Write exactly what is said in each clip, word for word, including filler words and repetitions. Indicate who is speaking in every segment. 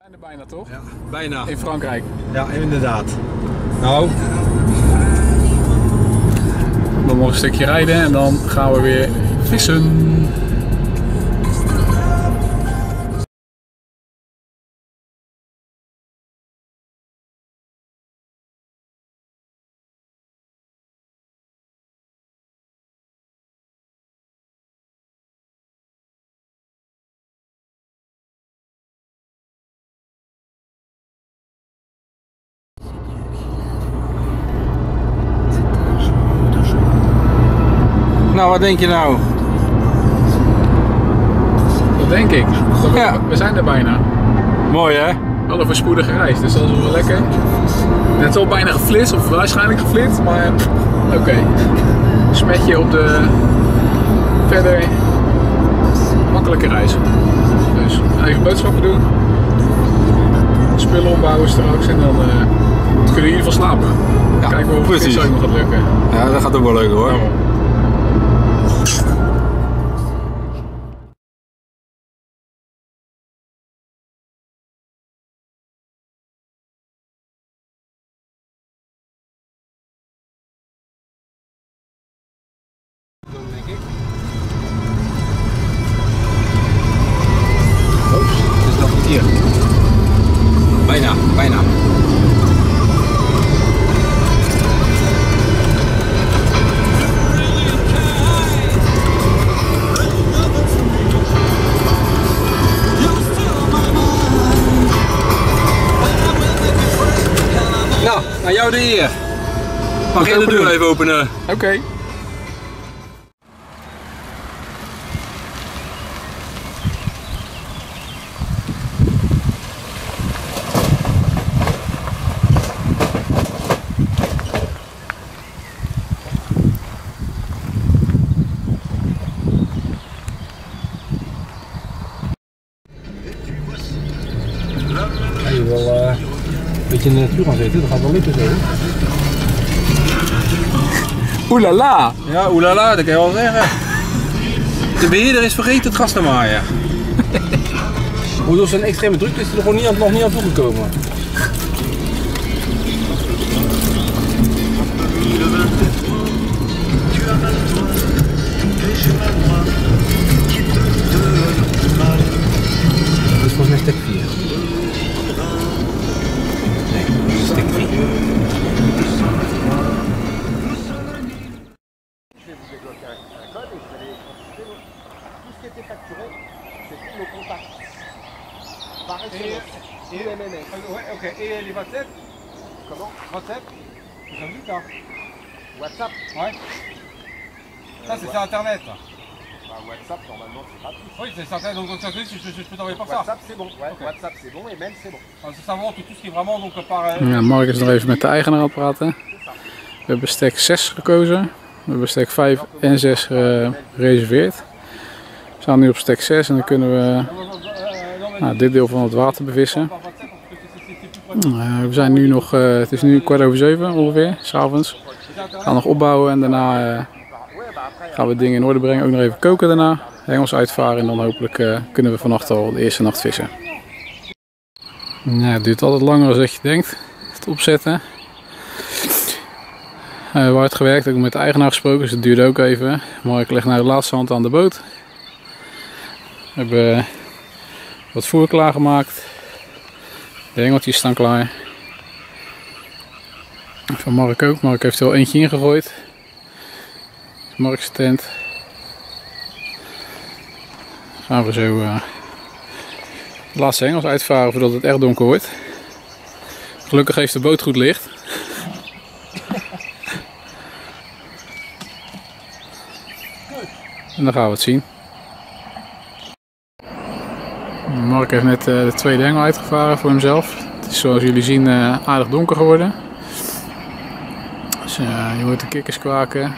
Speaker 1: zijn er bijna, toch?
Speaker 2: Ja, bijna.
Speaker 1: In Frankrijk.
Speaker 2: Ja, inderdaad. Nou.
Speaker 1: Dan nog een stukje rijden en dan gaan we weer vissen.
Speaker 2: Nou, wat denk je nou?
Speaker 1: Dat denk ik. Dat we,
Speaker 2: Ja.
Speaker 1: we zijn er bijna.
Speaker 2: Mooi hè?
Speaker 1: Wel een voorspoedige reis, dus dat is wel lekker. Het is al bijna geflitst, of waarschijnlijk geflitst, maar oké. Okay. Smetje op de verder makkelijke reis. Dus eigen boodschappen doen, spullen opbouwen straks en dan uh, kunnen we in ieder geval slapen.
Speaker 2: Ja,
Speaker 1: kijken of het zo nog gaat lukken.
Speaker 2: Ja, dat gaat ook wel leuk hoor.
Speaker 1: Nou.
Speaker 2: Denk ik.
Speaker 1: Oeps, het is nog niet hier.
Speaker 2: Bijna, bijna. Nou, aan jou de eer. Mag jij de deur even openen?
Speaker 1: Oké. Okay.
Speaker 2: Als je wel uh, een beetje in de natuur gaan zitten, dat gaat wel lukken zo.
Speaker 1: Oelala!
Speaker 2: Ja, oelala, dat kan je wel zeggen. De beheerder is vergeten het gas te maaien. Hoe door zijn extreme drukte is hij er gewoon niet aan, nog niet aan toegekomen. Dat is volgens mij stek vier. Nee, dat is stek drie. Ok, et les WhatsApp? Comment? WhatsApp? Vous avez vu ça? WhatsApp? Ouais. Ça c'est sur internet.
Speaker 3: Bah, WhatsApp normalement c'est gratuit.
Speaker 2: Oui, c'est certain, donc sur internet, je, je, je peux t'envoyer par ça.
Speaker 3: WhatsApp c'est bon, ouais,
Speaker 2: Okay.
Speaker 3: WhatsApp c'est bon et mail c'est bon.
Speaker 2: Alors, c'est savoir que tout ce qui est vraiment donc par. Euh...
Speaker 1: Ja, Mark is nog even met de eigenaar aan het praten. We hebben stek zes gekozen. We hebben stek vijf en zes gereserveerd. We staan nu op stek zes en dan kunnen we nou, dit deel van het water bevissen. Uh, we zijn nu nog, uh, het is nu kwart over zeven ongeveer, 's avonds. We gaan nog opbouwen en daarna uh, gaan we dingen in orde brengen. Ook nog even koken daarna, hengels uitvaren en dan hopelijk uh, kunnen we vannacht al de eerste nacht vissen. Nou, het duurt altijd langer dan dat je denkt, het opzetten. Uh, we hebben hard gewerkt, ook met de eigenaar gesproken, dus het duurde ook even. Mark legt nou de laatste hand aan de boot. We hebben wat voer klaargemaakt. De hengeltjes staan klaar. Van Mark ook. Mark heeft er wel eentje ingegooid. Mark's tent. Dan gaan we zo uh, de laatste hengels uitvaren voordat het echt donker wordt. Gelukkig heeft de boot goed licht. En dan gaan we het zien. Mark heeft net uh, de tweede hengel uitgevaren voor hemzelf. Het is zoals jullie zien uh, aardig donker geworden. Dus uh, je hoort de kikkers kwaken.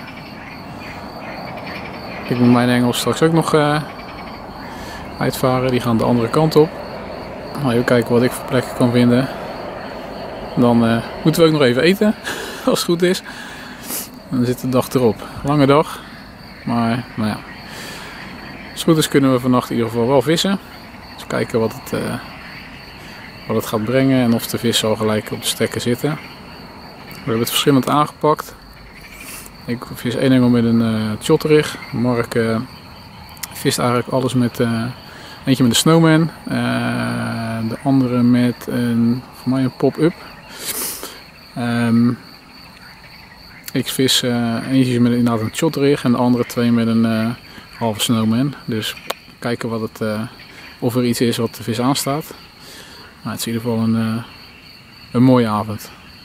Speaker 1: Ik moet mijn hengels straks ook nog uh, uitvaren. Die gaan de andere kant op. Nou, even kijken wat ik voor plekken kan vinden. Dan uh, moeten we ook nog even eten, als het goed is. Dan zit de dag erop. Lange dag. Maar nou ja. Als het goed is kunnen we vannacht in ieder geval wel vissen. Dus kijken wat het, uh, wat het gaat brengen en of de vis al gelijk op de stekken zitten. We hebben het verschillend aangepakt. Ik vis één hengel met een uh, shotrig. Mark uh, vist eigenlijk alles met uh, eentje met een snowman, uh, de andere met een, voor mij een pop-up. Um, ik vis uh, eentje met inderdaad een shotrig en de andere twee met een uh, halve snowman. Dus kijken wat het, uh, of er iets is wat de vis aanstaat. Maar het is in ieder geval een, uh, een mooie avond.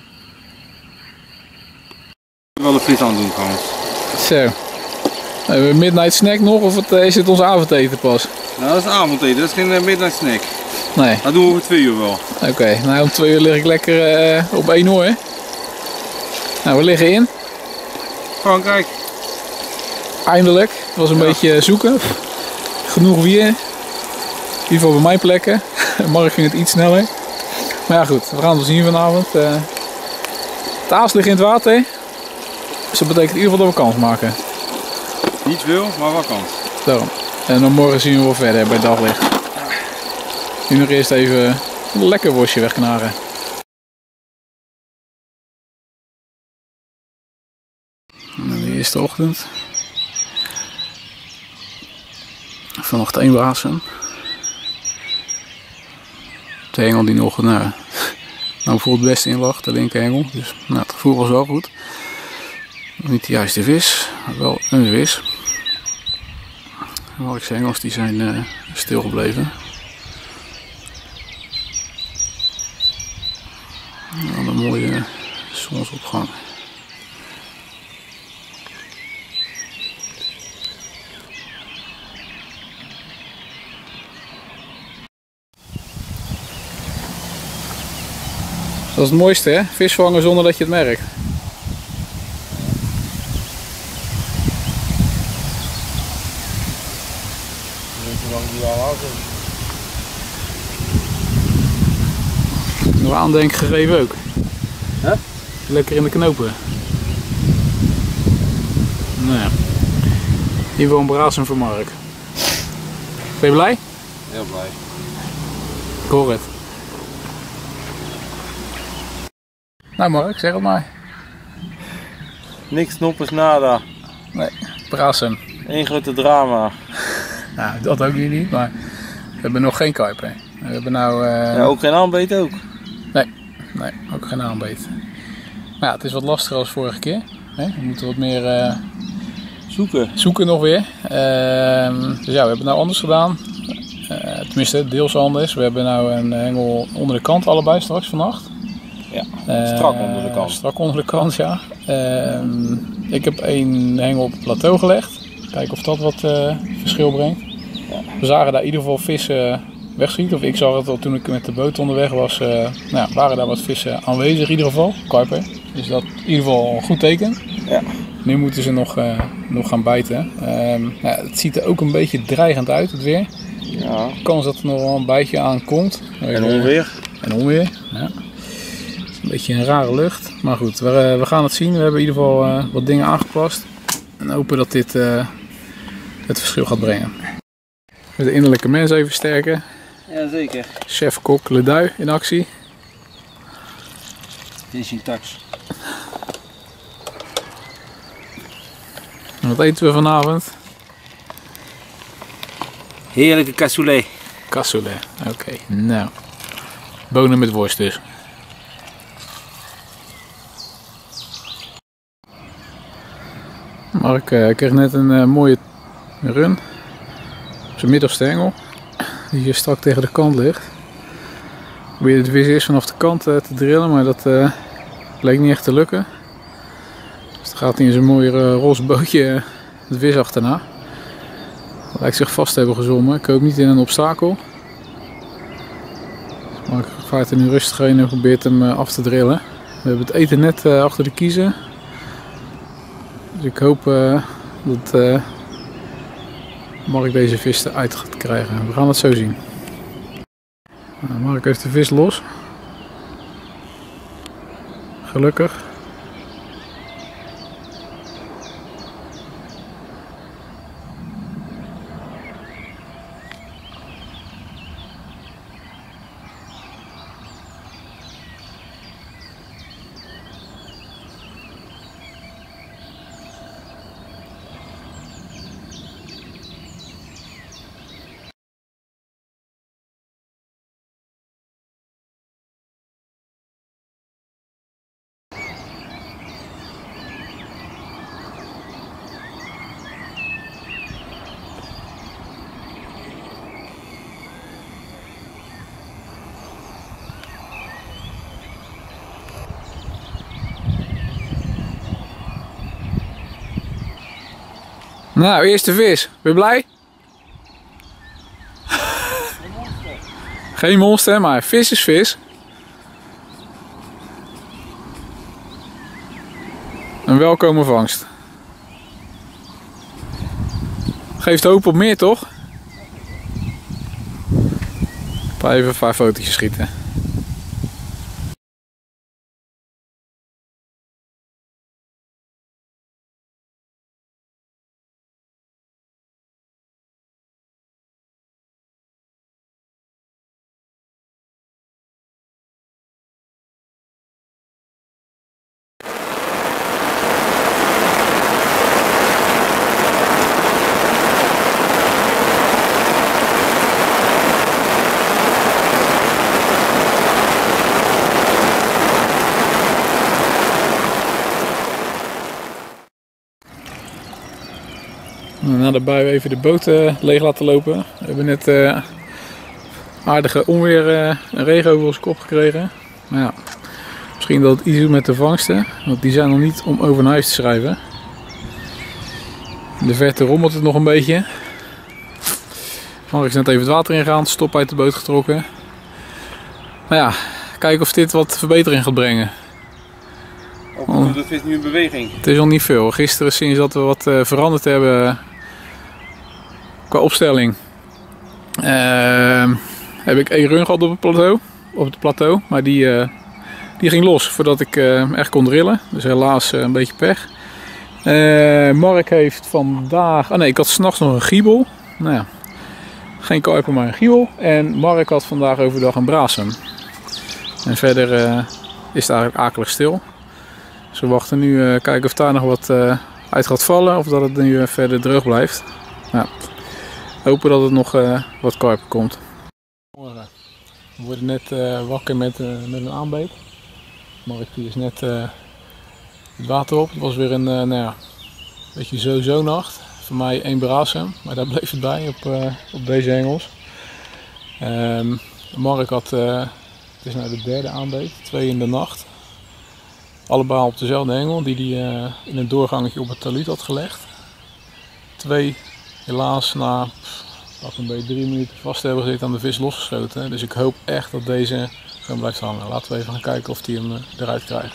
Speaker 2: Wel de vis aan doen trouwens.
Speaker 1: Zo. Hebben we een midnight snack nog of het, is het ons avondeten pas?
Speaker 2: Nou, dat is avondeten, dat is geen uh, midnight snack.
Speaker 1: Nee.
Speaker 2: Dat doen we over twee uur wel.
Speaker 1: Oké, okay. Nou om twee uur lig ik lekker uh, op één oor. Nou, we liggen in.
Speaker 2: Frankrijk.
Speaker 1: Eindelijk. Het was een ja. beetje zoeken. Genoeg weer. In ieder geval bij mijn plekken. Morgen ging het iets sneller. Maar ja goed, we gaan het zien vanavond. Uh, het aas ligt in het water. Dus dat betekent in ieder geval dat we kans maken.
Speaker 2: Niet veel, maar wel kans.
Speaker 1: Zo. En dan morgen zien we wel verder bij daglicht. Nu nog eerst even een lekker worstje wegknagen. De eerste ochtend. Vanochtend één wasem. De hengel die nog nou, nou voor het beste in lag, de linkerhengel. Dus nou, het gevoel was wel goed. Niet de juiste vis, maar wel een vis. De Markse hengels die zijn uh, stil gebleven. Nou, een mooie zonsopgang. Dat is het mooiste, hè? Vis vangen zonder dat je het merkt. Nog aandenken gegeven ook.
Speaker 2: Huh?
Speaker 1: Lekker in de knopen. Nou ja. Hier wel een brasem voor Mark. Ben je blij?
Speaker 2: Heel blij.
Speaker 1: Ik hoor het. Nou Mark, zeg het maar.
Speaker 2: Niks noppers nada.
Speaker 1: Nee, brasem.
Speaker 2: Eén grote drama.
Speaker 1: Nou, dat ook hier niet, maar we hebben nog geen kuiper. We hebben nou... Uh...
Speaker 2: Ja, ook geen aanbeet ook?
Speaker 1: Nee, nee, ook geen aanbeet. Maar ja, het is wat lastiger als vorige keer. We moeten wat meer uh...
Speaker 2: zoeken.
Speaker 1: zoeken nog weer. Uh, dus ja, we hebben het nou anders gedaan. Uh, tenminste, deels anders. We hebben nou een hengel onder de kant allebei straks vannacht.
Speaker 2: Ja, strak uh, onder de kant.
Speaker 1: Strak onder de kant, ja. Uh, ik heb één hengel op het plateau gelegd. Kijken of dat wat uh, verschil brengt. Ja. We zagen daar in ieder geval vissen wegschieten. Of ik zag het al toen ik met de boot onderweg was. Uh, nou ja, waren daar wat vissen aanwezig in ieder geval. Kuiper. Dus dat in ieder geval een goed teken.
Speaker 2: Ja.
Speaker 1: Nu moeten ze nog, uh, nog gaan bijten. Uh, ja, het ziet er ook een beetje dreigend uit, het weer.
Speaker 2: Ja.
Speaker 1: Kans dat er nog wel een bijtje aankomt.
Speaker 2: En onweer.
Speaker 1: En onweer, ja. Een beetje een rare lucht. Maar goed, we, uh, we gaan het zien. We hebben in ieder geval uh, wat dingen aangepast. En hopen dat dit uh, het verschil gaat brengen. De innerlijke mens even sterken.
Speaker 2: Jazeker.
Speaker 1: Chef-kok Leduy in actie.
Speaker 2: Finishing touch.
Speaker 1: En wat eten we vanavond?
Speaker 2: Heerlijke cassoulet.
Speaker 1: Cassoulet, oké. Okay. Nou, bonen met worst dus. Mark uh, kreeg net een uh, mooie run op zijn middelste hengel, die hier strak tegen de kant ligt. Ik probeerde de vis eerst vanaf de kant uh, te drillen, maar dat uh, bleek niet echt te lukken. Dus dan gaat hij in zijn mooie uh, roze bootje uh, de vis achterna. Dat lijkt zich vast te hebben gezwommen. Ik hoop niet in een obstakel. Dus Mark vaart er nu rustig heen en probeert hem uh, af te drillen. We hebben het eten net uh, achter de kiezen. Dus ik hoop uh, dat uh, Mark deze vis eruit gaat krijgen. We gaan het zo zien. Nou, Mark heeft de vis los. Gelukkig. Nou, eerste vis. Ben je blij? Geen monster, maar vis is vis. Een welkome vangst. Geeft hoop op meer, toch? Ik ga even een paar fotootjes schieten. Na de bui even de boot uh, leeg laten lopen. We hebben net uh, aardige onweer uh, en regen over ons kop gekregen. Maar ja, misschien dat het iets doet met de vangsten, want die zijn nog niet om over naar huis te schrijven. In de verte rommelt het nog een beetje. Mark is net even het water ingegaan, stop uit de boot getrokken. Maar ja, kijken of dit wat verbetering gaat brengen.
Speaker 2: Ook de vis nu in beweging.
Speaker 1: Het is nog niet veel. Gisteren, sinds dat we wat uh, veranderd hebben qua opstelling, uh, heb ik één run gehad op het plateau, op het plateau maar die, uh, die ging los voordat ik uh, echt kon drillen. Dus helaas uh, een beetje pech. Uh, Mark heeft vandaag, oh nee, ik had 's nachts nog een giebel. Nou ja, geen karper, maar een giebel. En Mark had vandaag overdag een brasem. En verder uh, is het eigenlijk akelig stil. Dus we wachten nu, uh, kijken of daar nog wat uh, uit gaat vallen of dat het nu uh, verder droog blijft. Ja. Hopen dat het nog uh, wat karper komt. We worden net uh, wakker met, uh, met een aanbeet. Mark die is net uh, het water op. Het was weer een uh, nou ja, beetje zo-zo nacht. Voor mij één brasem, maar daar bleef het bij op, uh, op deze hengels. Um, Mark had, uh, het is nou de derde aanbeet, twee in de nacht. Allebei op dezelfde hengel die hij uh, in een doorgangetje op het talud had gelegd. Twee helaas na pff, een beetje drie minuten vast hebben gezeten aan de vis losgeschoten. Dus ik hoop echt dat deze gewoon blijft hangen. Laten we even gaan kijken of hij hem uh, eruit krijgt.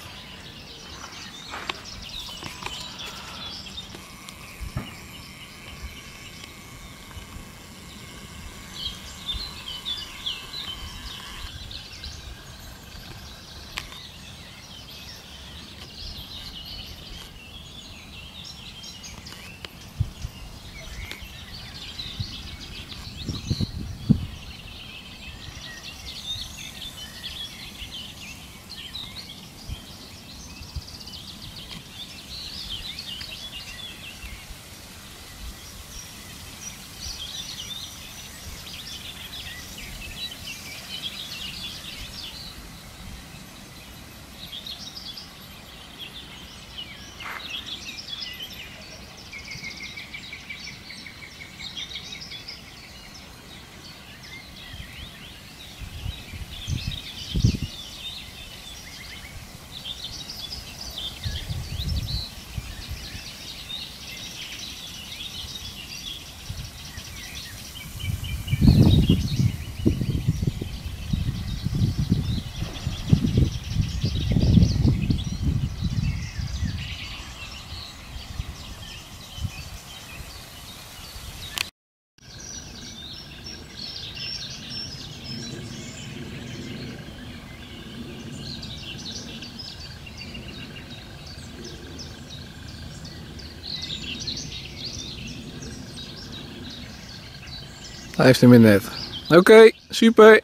Speaker 1: Hij heeft hem in net. Oké, okay, super.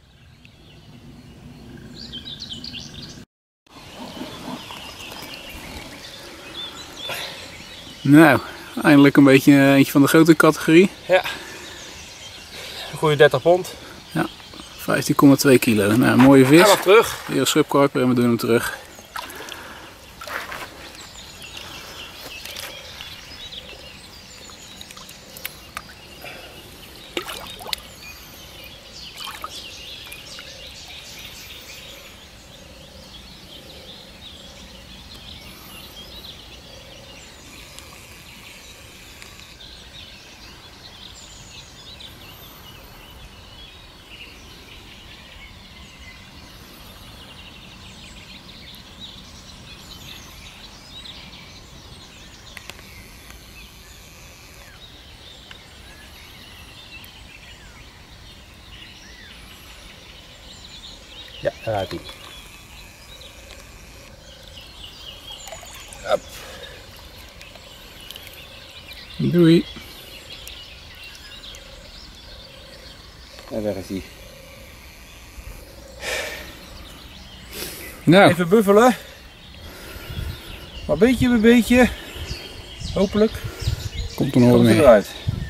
Speaker 1: Nou, eindelijk een beetje uh, eentje van de grote categorie.
Speaker 2: Ja. Een goede dertig pond.
Speaker 1: Ja, vijftien komma twee kilo. Nou, een mooie vis.
Speaker 2: Hij mag terug.
Speaker 1: Hier een schubkarper en we doen hem terug.
Speaker 3: Ja, daar gaat hij.
Speaker 1: Doei.
Speaker 3: En daar is hij.
Speaker 1: Nou,
Speaker 2: Even buffelen. Maar beetje bij beetje. Hopelijk
Speaker 1: komt er nog wat
Speaker 2: komt het
Speaker 1: meer.
Speaker 2: eruit.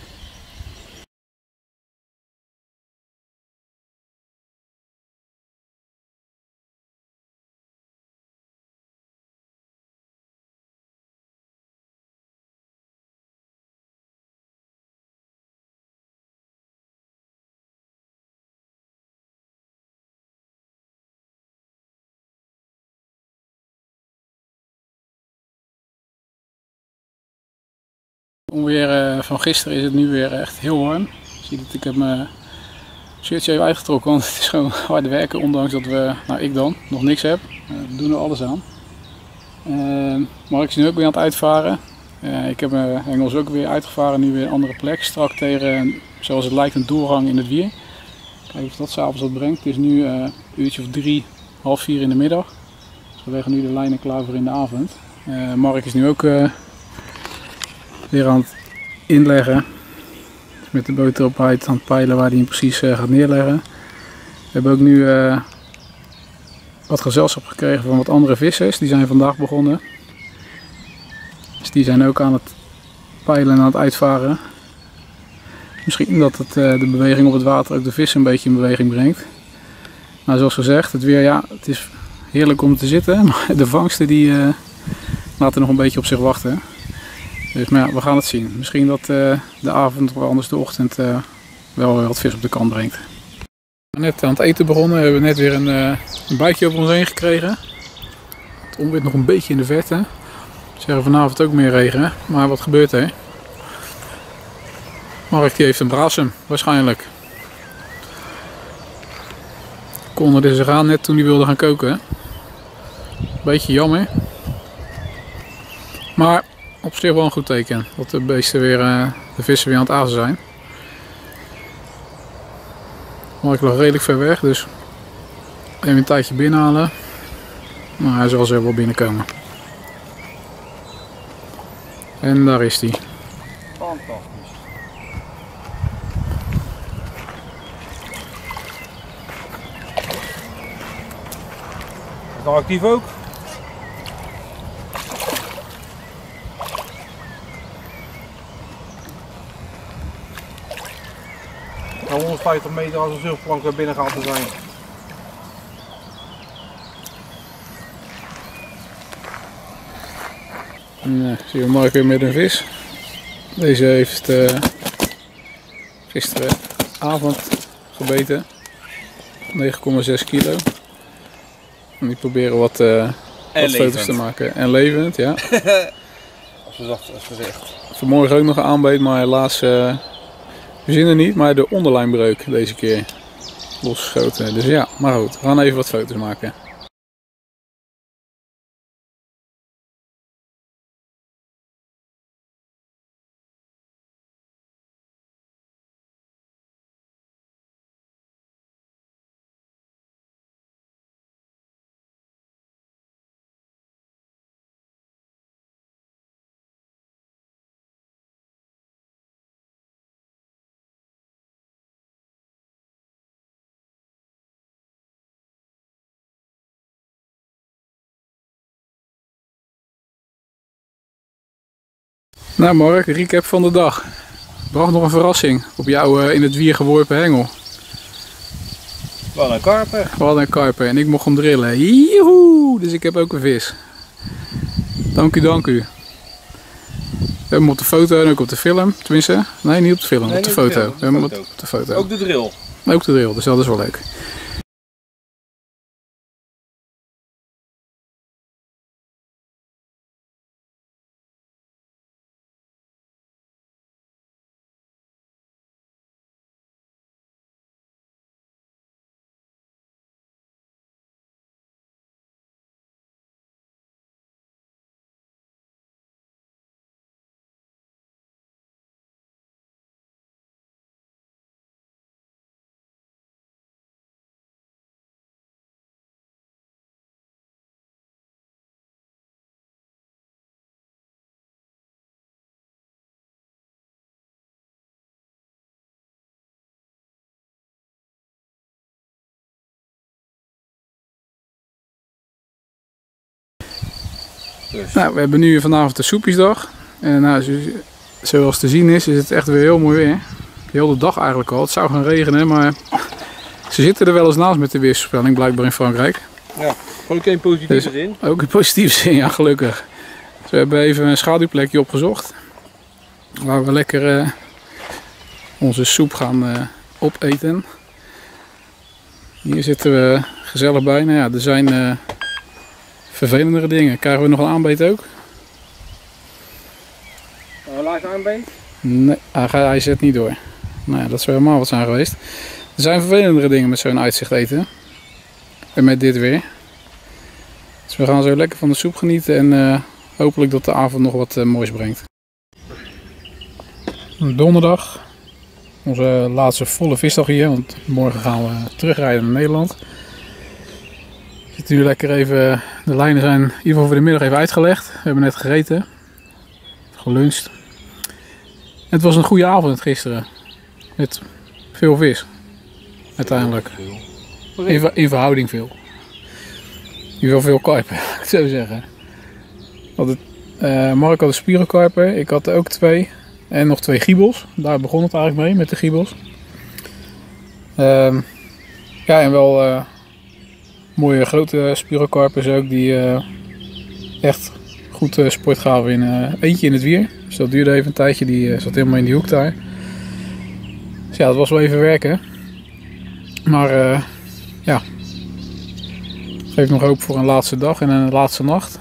Speaker 1: Onweer uh, van gisteren is het nu weer echt heel warm. Je ziet het, ik heb mijn shirtje even uitgetrokken, want het is gewoon hard werken, ondanks dat we, nou ik dan, nog niks heb. Uh, we doen er alles aan. Uh, Mark is nu ook weer aan het uitvaren. Uh, ik heb mijn hengels ook weer uitgevaren, nu weer een andere plek. Strak tegen, zoals het lijkt, een doorgang in het wier. Kijken of dat s'avonds wat brengt. Het is nu uh, een uurtje of drie, half vier in de middag. Dus we leggen nu de lijnen klaar voor in de avond. Uh, Mark is nu ook uh, weer aan het inleggen. Met de boot erop uit aan het peilen waar hij hem precies uh, gaat neerleggen. We hebben ook nu uh, wat gezelschap gekregen van wat andere vissers. Die zijn vandaag begonnen. Dus die zijn ook aan het peilen en aan het uitvaren. Misschien dat het, uh, de beweging op het water ook de vis een beetje in beweging brengt. Maar zoals gezegd, het weer, ja, het is heerlijk om te zitten. Maar de vangsten die uh, laten nog een beetje op zich wachten. Dus maar ja, we gaan het zien. Misschien dat uh, de avond of anders de ochtend uh, wel weer wat vis op de kant brengt. Net aan het eten begonnen, we hebben net weer een, uh, een buitje over ons heen gekregen. Het onweert nog een beetje in de verte. Ze zeggen vanavond ook meer regen, maar wat gebeurt er? Mark die heeft een brasem, waarschijnlijk. Kondigde zich aan net toen hij wilde gaan koken. Beetje jammer. Maar op zich wel een goed teken, dat de beesten weer, uh, de vissen weer aan het azen zijn. Mark lag redelijk ver weg, dus even een tijdje binnenhalen. Maar hij zal zo wel binnenkomen. En daar is hij.
Speaker 2: Fantastisch. Is nog actief ook? Nou, honderdvijftig meter als een surfplank weer binnen gaat te zijn.
Speaker 1: En, zie je Mark weer met een vis. Deze heeft uh, gisteravond gebeten. negen komma zes kilo. En die proberen wat, uh, wat foto's te maken. En levend, ja.
Speaker 2: Als gezegd, als gezegd.
Speaker 1: Vanmorgen ook nog een aanbeet, maar helaas uh, we zien er niet. Maar de onderlijnbreuk deze keer losgeschoten. Dus ja, maar goed. We gaan even wat foto's maken. Nou Mark, recap van de dag. Bracht nog een verrassing op jouw uh, in het wier geworpen hengel.
Speaker 2: Wat een karper.
Speaker 1: Wat een karper en ik mocht hem drillen. Joehoe! Dus ik heb ook een vis. Dank u, dank u. We hebben hem op de foto en ook op de film. Tenminste, nee niet op de film,
Speaker 2: Nee,
Speaker 1: op de
Speaker 2: niet op de
Speaker 1: foto.
Speaker 2: film, op de
Speaker 1: We hebben hem
Speaker 2: foto.
Speaker 1: op de foto.
Speaker 2: Ook de drill.
Speaker 1: Ook de drill, dus dat is wel leuk.
Speaker 3: Dus.
Speaker 1: Nou, we hebben nu vanavond de soepjesdag. En nou, zo- zoals te zien is, is het echt weer heel mooi weer. Heel de dag eigenlijk al. Het zou gaan regenen, maar ze zitten er wel eens naast met de weersvoorspelling, blijkbaar in Frankrijk.
Speaker 3: Ja, gewoon geen positieve
Speaker 1: Dus-
Speaker 3: zin.
Speaker 1: Ook in positieve zin, ja, gelukkig. Dus we hebben even een schaduwplekje opgezocht. Waar we lekker uh, onze soep gaan uh, opeten. Hier zitten we gezellig bij. Nou ja, er zijn uh, vervelendere dingen. Krijgen we nog een aanbeet ook?
Speaker 3: Een laag aanbeen.
Speaker 1: Nee, hij, gaat- hij zet niet door. Nou ja, dat zou helemaal wat zijn geweest. Er zijn vervelendere dingen met zo'n uitzicht eten. En met dit weer. Dus we gaan zo lekker van de soep genieten en uh, hopelijk dat de avond nog wat uh, moois brengt. Donderdag. Onze laatste volle visdag hier, want morgen gaan we terugrijden naar Nederland. We zitten nu lekker even, de lijnen zijn in ieder geval voor de middag even uitgelegd. We hebben net gegeten, geluncht. En het was een goede avond gisteren, met veel vis, uiteindelijk. In, ver- in verhouding veel. In ieder geval veel karpen, laat ik het zo zeggen. Want het, uh, Mark had een spiegelkarper, ik had er ook twee. En nog twee giebels. Daar begon het eigenlijk mee, met de giebels. Uh, ja, en wel uh, mooie grote spiegelkarpers ook, die uh, echt goed uh, sport gaven in uh, eentje in het wier. Dus dat duurde even een tijdje, die uh, zat helemaal in die hoek daar. Dus ja, dat was wel even werken. Maar uh, ja, geeft nog hoop voor een laatste dag en een laatste nacht.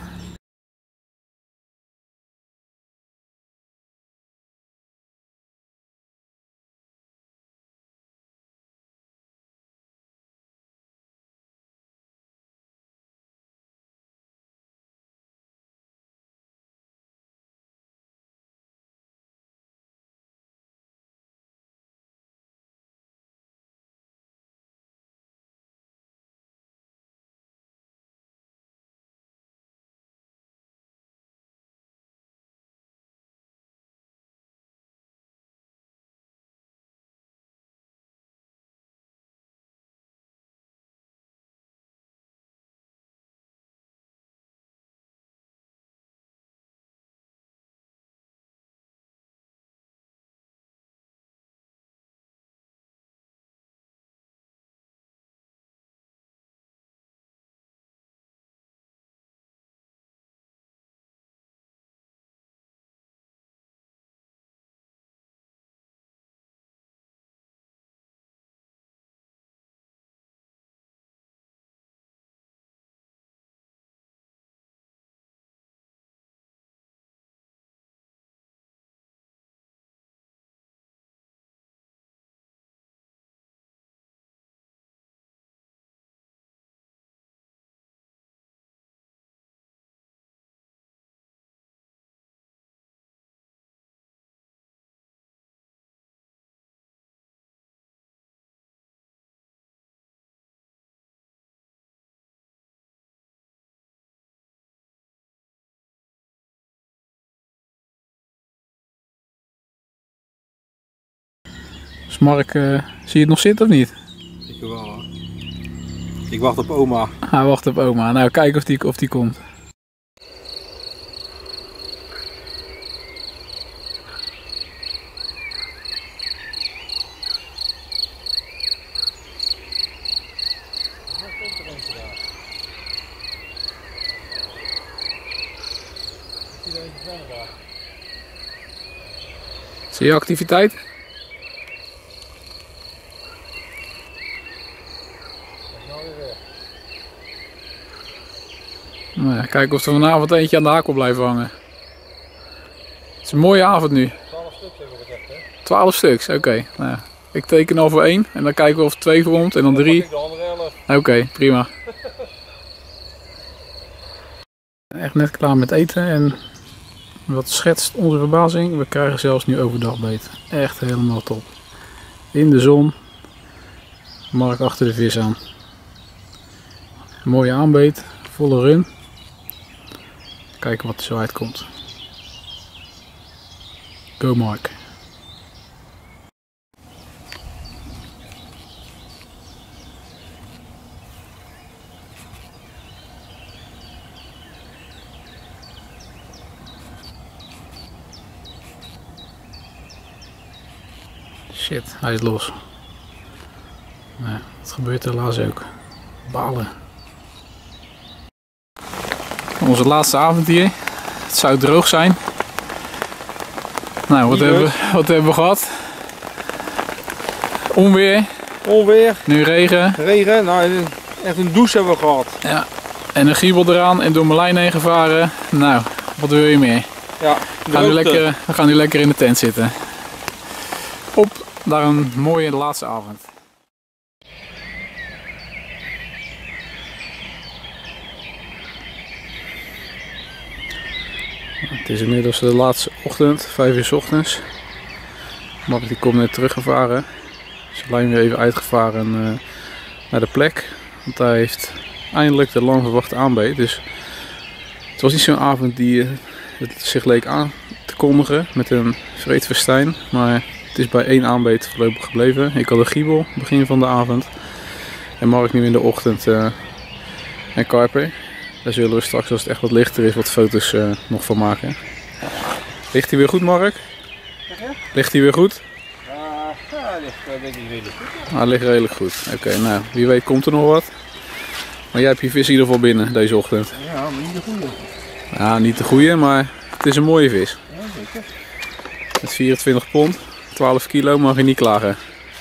Speaker 1: Dus Mark, uh, zie je het nog zitten of niet?
Speaker 3: Ik wel hoor. Ik wacht op oma.
Speaker 1: Hij wacht op oma. Nou, kijken of die, of die komt. Zie je activiteit? Nou ja, kijken of er vanavond eentje aan de haak wil blijven hangen. Het is een mooie avond nu.
Speaker 2: twaalf stuks hebben we gezegd, hè?
Speaker 1: twaalf stuks, oké. Okay. Nou ja, ik teken al voor één en dan kijken we of er twee komt en dan drie.
Speaker 2: Ik de andere elf.
Speaker 1: Oké, okay, prima. Echt net klaar met eten en wat schetst onze verbazing. We krijgen zelfs nu overdag beet. Echt helemaal top. In de zon. Mark achter de vis aan. Mooie aanbeet. Volle run. Kijken wat er zo uitkomt. Go Mark. Shit, hij is los. Nou, dat gebeurt helaas ook. Balen. Onze laatste avond hier. Het zou droog zijn. Nou, wat, hebben we, wat hebben we gehad? Onweer.
Speaker 2: Onweer.
Speaker 1: Nu regen.
Speaker 2: Regen. Nou, echt een douche hebben we gehad.
Speaker 1: Ja. En een giebel eraan en door mijn lijn heen gevaren. Nou, wat wil je meer?
Speaker 2: Ja,
Speaker 1: we, gaan nu lekker, we gaan nu lekker in de tent zitten. Op naar een mooie laatste avond. Het is inmiddels de laatste ochtend, vijf uur 's ochtends. Mark die komt net teruggevaren. Zijn lijn weer even uitgevaren uh, naar de plek. Want hij heeft eindelijk de lang verwachte aanbeet. Dus het was niet zo'n avond die uh, het zich leek aan te kondigen met een vreedfestijn. Maar het is bij één aanbeet voorlopig gebleven. Ik had een giebel begin van de avond. En Mark nu in de ochtend uh, een karper. Daar zullen we straks, als het echt wat lichter is, wat foto's uh, nog van maken. Ligt hij weer goed, Mark? Ligt hij weer goed?
Speaker 2: Ja, hij ligt uh, denk ik redelijk goed.
Speaker 1: Ja. Hij ligt redelijk goed. Oké, okay, nou, wie weet komt er nog wat. Maar jij hebt je vis in ieder geval binnen deze ochtend.
Speaker 2: Ja, maar niet de goede.
Speaker 1: Ja, niet de goede, maar het is een mooie vis.
Speaker 2: Ja, zeker.
Speaker 1: Met vierentwintig pond, twaalf kilo, mag je niet klagen.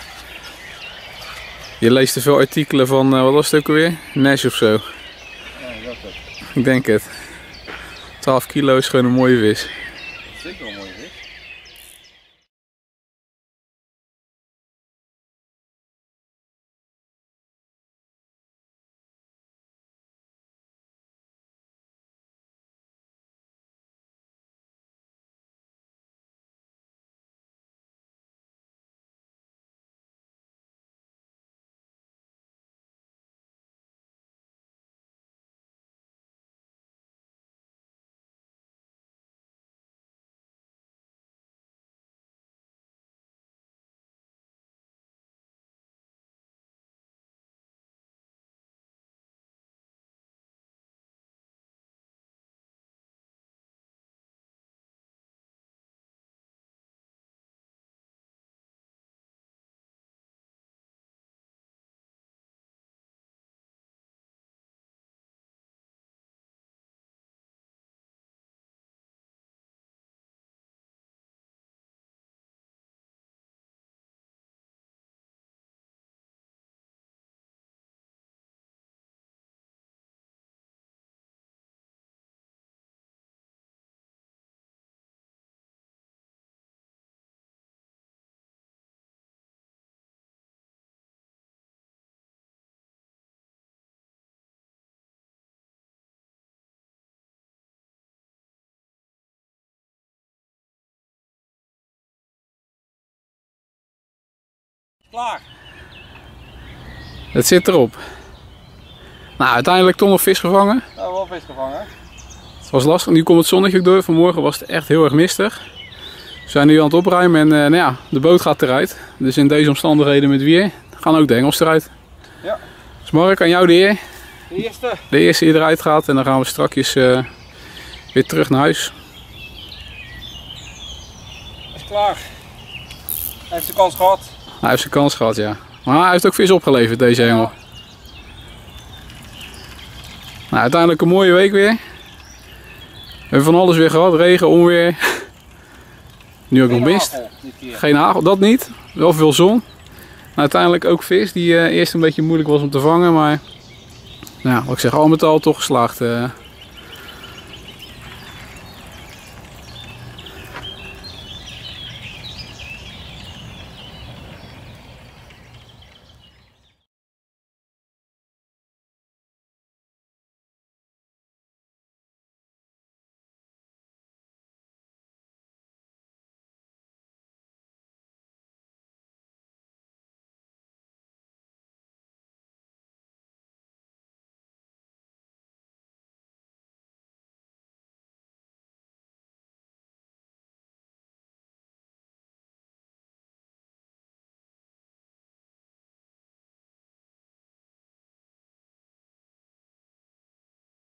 Speaker 1: Je leest te veel artikelen van, uh, wat was het ook alweer? Nash of zo.
Speaker 2: Ja, dat is.
Speaker 1: Ik denk het. twaalf kilo is gewoon een mooie vis.
Speaker 2: Zeker een mooie vis. Klaar.
Speaker 1: Het zit erop. Nou, uiteindelijk toch nog vis gevangen.
Speaker 2: Nou, wel vis gevangen.
Speaker 1: Het was lastig, nu komt het zonnetje ook door. Vanmorgen was het echt heel erg mistig. We zijn nu aan het opruimen en uh, nou ja, de boot gaat eruit. Dus in deze omstandigheden met weer gaan ook de hengels eruit.
Speaker 2: Ja.
Speaker 1: Dus Mark, aan jou de eer.
Speaker 2: De eerste.
Speaker 1: De eerste die eruit gaat en dan gaan we strakjes uh, weer terug naar huis.
Speaker 2: Is klaar. Hij heeft de kans gehad.
Speaker 1: Hij heeft zijn kans gehad, ja. Maar hij heeft ook vis opgeleverd, deze hengel. Ja. Nou, uiteindelijk een mooie week weer. We hebben van alles weer gehad, regen, onweer. Nu ook nog mist. Geen hagel, dat niet. Wel veel zon. Nou, uiteindelijk ook vis die uh, eerst een beetje moeilijk was om te vangen, maar nou, wat ik zeg, al met al toch geslaagd. Uh,